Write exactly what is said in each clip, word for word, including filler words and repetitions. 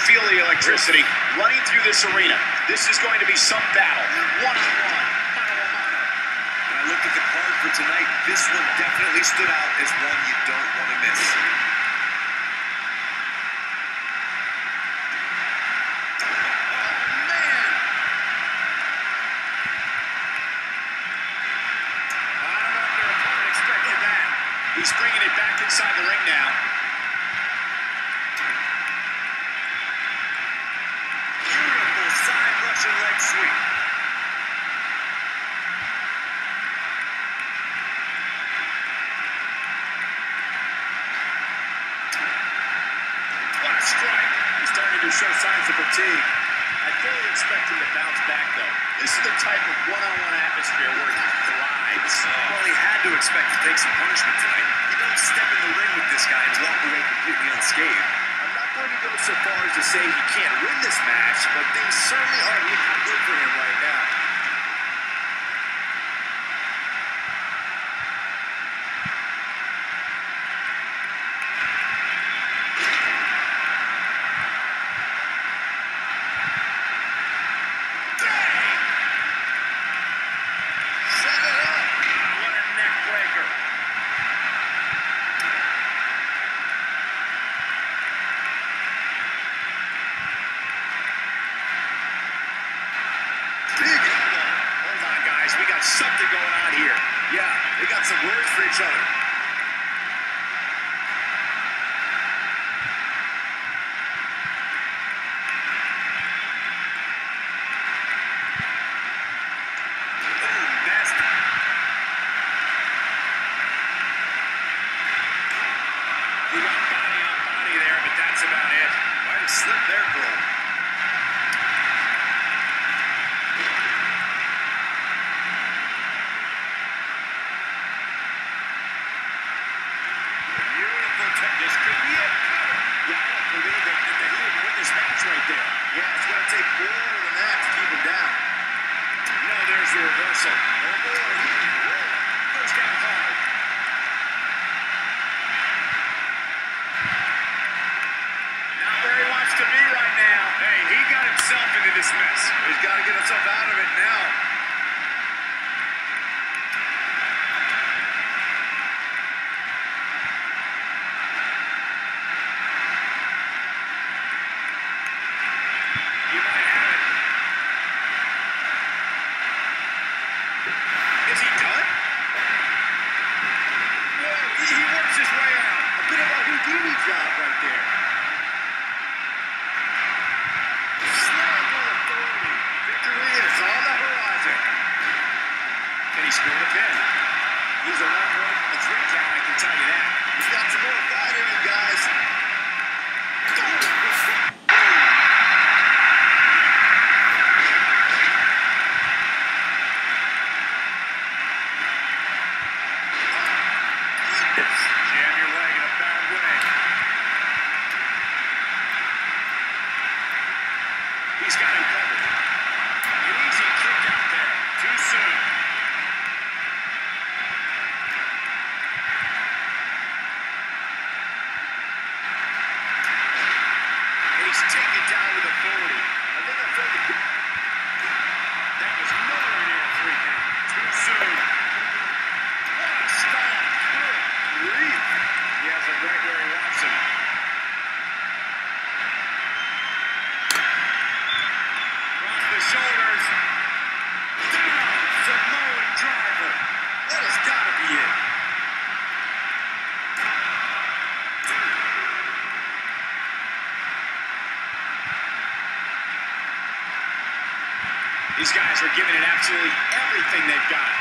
feel the electricity running through this arena. This is going to be some battle. One-on-one. When I looked at the card for tonight, this one definitely stood out as one you don't want to miss. He's bringing it back inside the ring now. Beautiful side Russian leg sweep. What a strike. He's starting to show signs of fatigue. I fully expect him to bounce back, though. This is the type of one-on-one atmosphere where he thrives. Well, he had to expect to take some punishment tonight. You don't step in the ring with this guy and walk away completely unscathed. I'm not going to go so far as to say he can't win this match, but things certainly aren't looking good for him right now. Something going on here. Yeah, they got some words for each other. Ooh, nasty. He went body on body there, but that's about it. Might have slipped there, Cole. This could be it. Yeah, I don't believe that, that he would win this match right there. Yeah, it's going to take more than that to keep him down. No, there's the reversal. Oh, boy. Goes down hard. Not where he wants to be right now. Hey, he got himself into this mess. He's got to get himself out of it now. Is he done? Well, he works his way out. A bit of a Houdini job right there. Slam with authority. Victory is on the horizon. Can he score the pin? He's a long way from the three count, I can tell you that. He's got some more fight in him, guys. Jam your leg in a bad way. He's got him covered. An easy kick out there. Too soon. And he's taken down with authority. I think I felt the... That was nowhere near a three count. Too soon. What a stop. Good grief. He has him right where he wants him. Across the shoulders. Down. Samoan driver. That has got to be it. These guys are giving it absolutely everything they've got.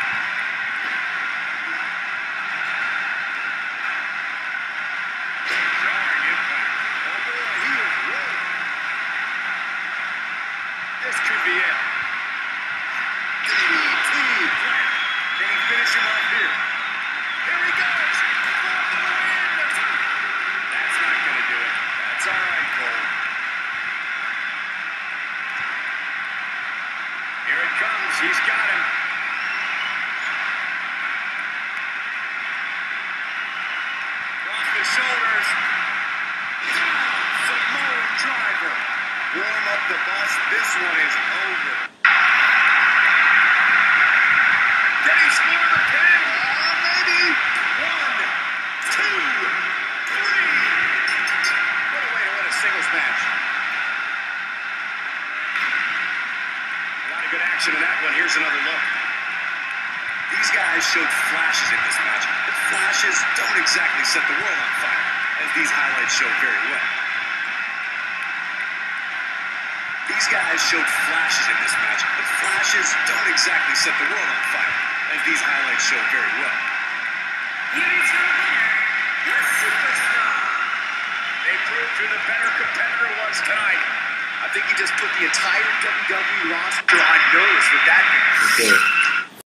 Jarring impact. Oh boy, he is rolling. This could be it. D D T. Can he finish him off here? Here he goes. That's not going to do it. That's all right, Cole. Here it comes. He's got him. Across the shoulders. Down. Samoan driver. Warm up the bus. This one is over. Can he score the pin? Uh, maybe. One, two, three. What a way to win a singles match. A lot of good action in that one. Here's another look. These guys showed flashes in this match, but flashes don't exactly set the world on fire, as these highlights show very well. These guys showed flashes in this match, but flashes don't exactly set the world on fire, as these highlights show very well. Here is your winner, the Superstar. They proved who the better competitor was tonight. I think he just put the entire W W E roster on notice with that. Okay.